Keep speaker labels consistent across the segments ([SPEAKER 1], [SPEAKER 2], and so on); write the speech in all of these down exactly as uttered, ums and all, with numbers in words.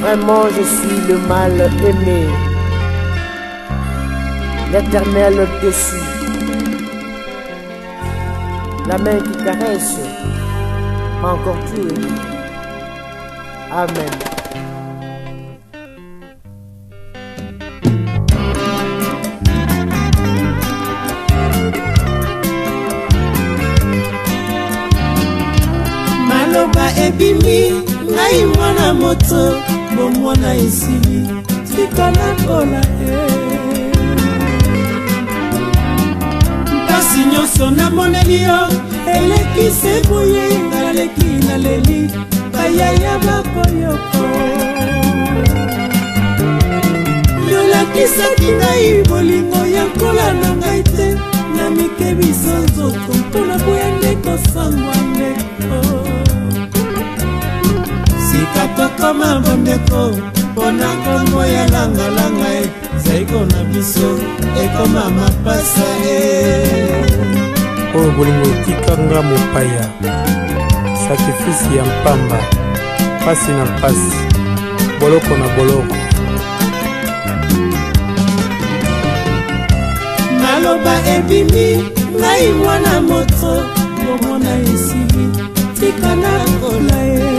[SPEAKER 1] Vraiment je suis le mal aimé, l'éternel déçu, la main qui caresse, pas encore tué. Amen.
[SPEAKER 2] Maloba ebimi, ngai mwana moto, bomwana esili, tikala kola e. Mpasi nyonso namoneli yo, eleki sebuye, ngaleki naleli, bayaya bakoyoko. Yolakisaki ngai bolingo ya kola na ngai te, na mikebiso nzoto, mpona boyande kosangwa ndeko. Sika tokoma bondeko, mpona kombo ya langa-langa e, zaiko na biso, ekoma mapasa e.
[SPEAKER 3] Oyo bolingo etikanga mopaya, sakrifisi ya mpamba, pasi na pasi, boloko na boloko.
[SPEAKER 2] Maloba ebimi, ngai mwana moto, bomona esili, tika na kola e.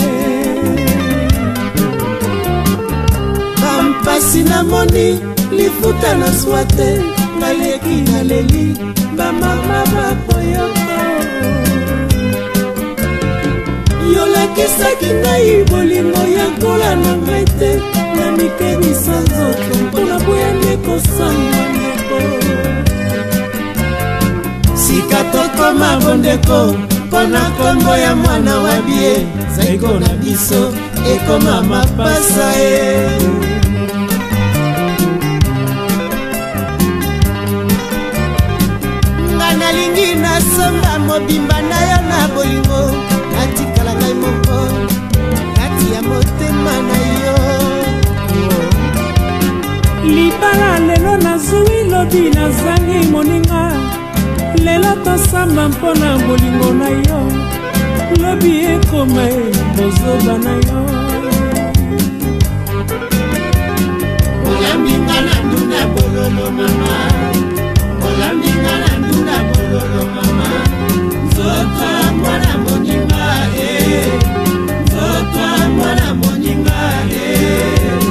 [SPEAKER 2] Bampasi na moni, lifuta na swate, ngaleki naleli, bamama bakoyoko. Yolakisaki ngai bolingo ya kola na ngai te, na mikebisa nzoto, mpona boyande kosangwa ndeko. Sika tokoma bondeko, mpona kombo ya mwana wa bie, zaiko na biso, ekoma mapasa e. Nga nalingi nasomba mobimba na yo na bolingo, natikala ngai moko, kati ya motema na yo.
[SPEAKER 4] Libala lelo nazwi lobi nazangi moninga, lelo tosamba mpona bolingo na yo, lobi ekoma e bozoba na yo.
[SPEAKER 2] Olambinga na nduna bololo mama, olambinga na nduna bololo mama, nzoto mwana moninga e, nzoto mwana moninga e.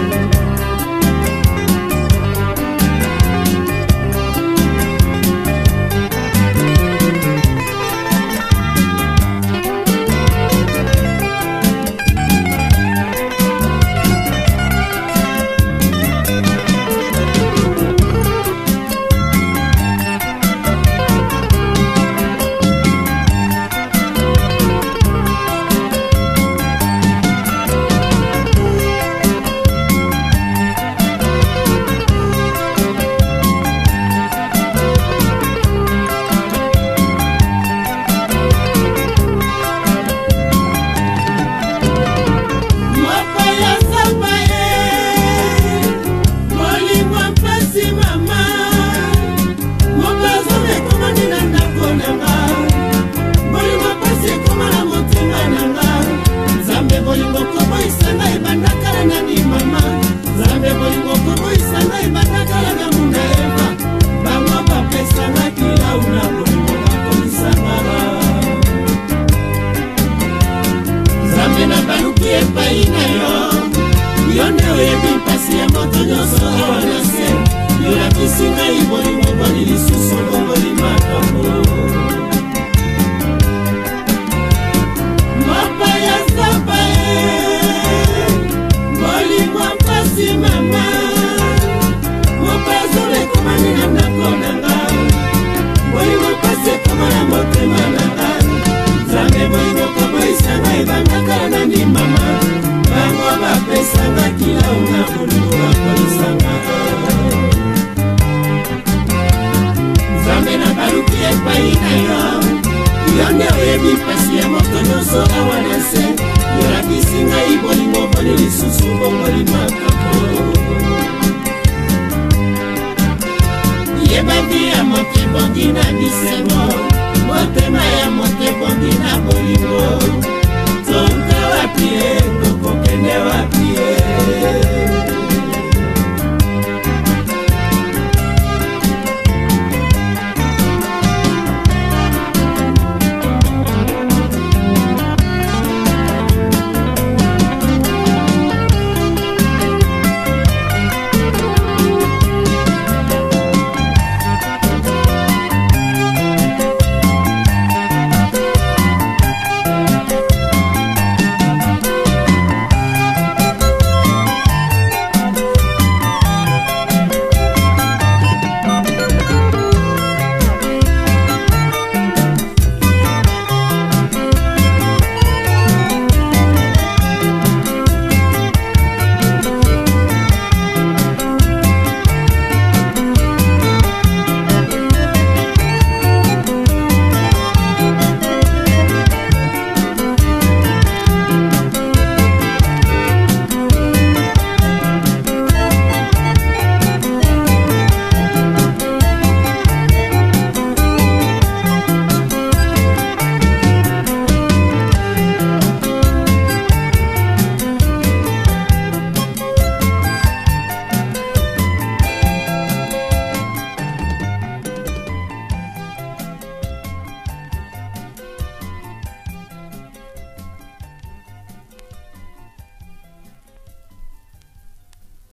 [SPEAKER 2] Yebandi ya mote bongi na disemo, motema ya mote bongi na bolingo.